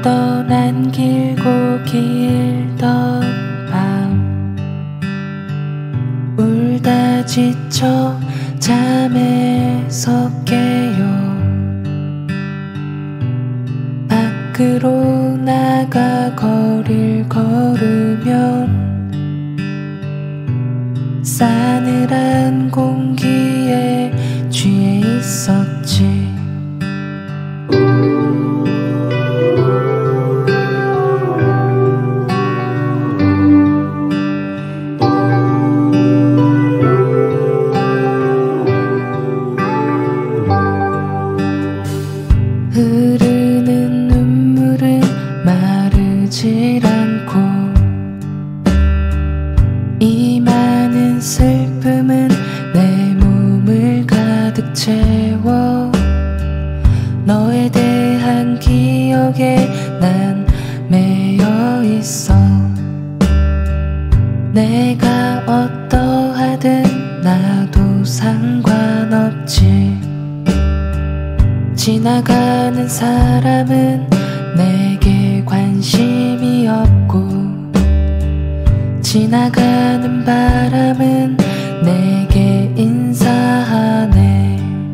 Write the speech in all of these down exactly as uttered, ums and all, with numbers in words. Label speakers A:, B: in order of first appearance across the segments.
A: 떠난 길고 길던 밤 울다 지쳐 잠에서 깨요. 밖으로 나가 거리를 걸으면 싸늘한 공기에 취해 있었지. 흐르는 눈물은 마르질 않고 이 많은 슬픔은 내 몸을 가득 채워. 너에 대한 기억에 난 매여 있어. 내가 어떠하든 나도 상관없지. 지나가는 사람은 내게 관심이 없고 지나가는 바람은 내게 인사하네.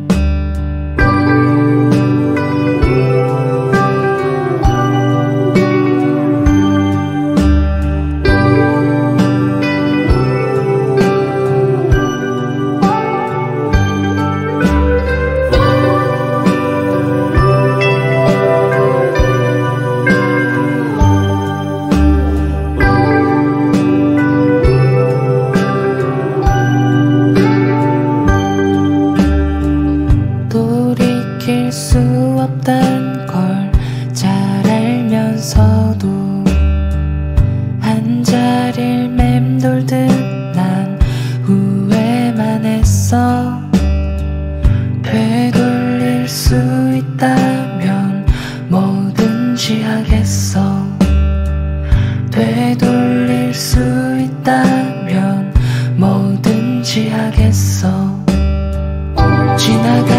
A: 돌이킬 수 없단 걸 잘 알면서도 한 자리를 맴돌듯 난 후회만 했어. 되돌릴 수 있다면 뭐든지 하겠어. 되돌릴 수 있다면 뭐든지 하겠어. 지나가